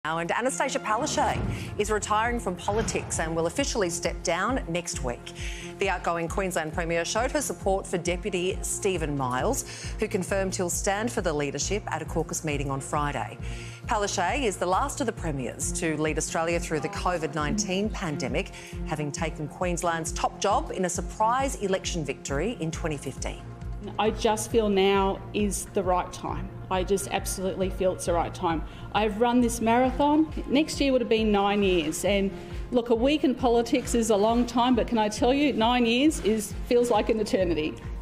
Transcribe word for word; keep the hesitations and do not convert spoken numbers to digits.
And Annastacia Palaszczuk is retiring from politics and will officially step down next week. The outgoing Queensland Premier showed her support for Deputy Stephen Miles, who confirmed he'll stand for the leadership at a caucus meeting on Friday. Palaszczuk is the last of the premiers to lead Australia through the COVID nineteen pandemic, having taken Queensland's top job in a surprise election victory in twenty fifteen. I just feel now is the right time. I just absolutely feel it's the right time. I've run this marathon. Next year would have been nine years. And look, a week in politics is a long time, but can I tell you, nine years is feels like an eternity.